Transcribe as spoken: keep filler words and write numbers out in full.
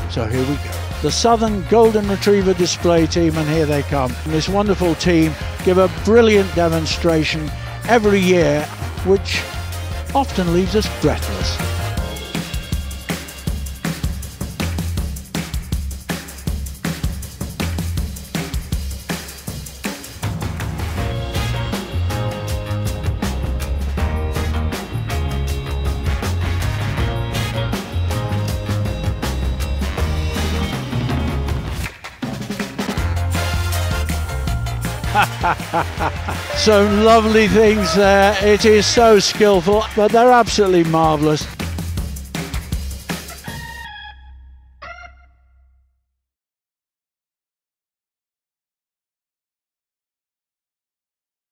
So here we go. The Southern Golden Retriever display team, and here they come. And this wonderful team give a brilliant demonstration every year, which often leaves us breathless. Some lovely things there. It is so skillful, but they're absolutely marvellous.